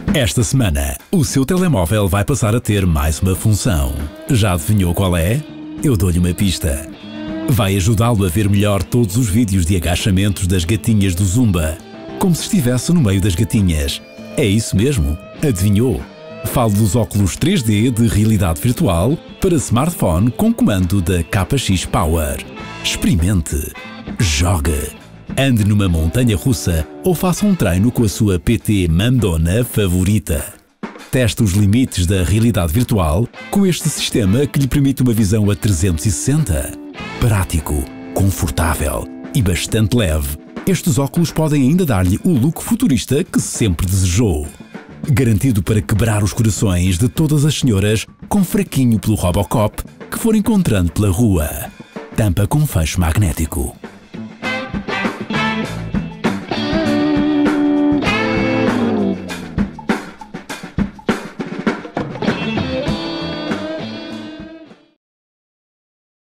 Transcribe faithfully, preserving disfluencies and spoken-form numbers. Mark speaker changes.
Speaker 1: Esta semana, o seu telemóvel vai passar a ter mais uma função. Já adivinhou qual é? Eu dou-lhe uma pista. Vai ajudá-lo a ver melhor todos os vídeos de agachamentos das gatinhas do Zumba, como se estivesse no meio das gatinhas. É isso mesmo? Adivinhou? Falo dos óculos três D de realidade virtual para smartphone com comando da K X Power. Experimente. Jogue. Ande numa montanha russa ou faça um treino com a sua P T mandona favorita. Teste os limites da realidade virtual com este sistema que lhe permite uma visão a trezentos e sessenta. Prático, confortável e bastante leve, estes óculos podem ainda dar-lhe o look futurista que sempre desejou. Garantido para quebrar os corações de todas as senhoras com fraquinho pelo Robocop que for encontrando pela rua. Tampa com fecho magnético.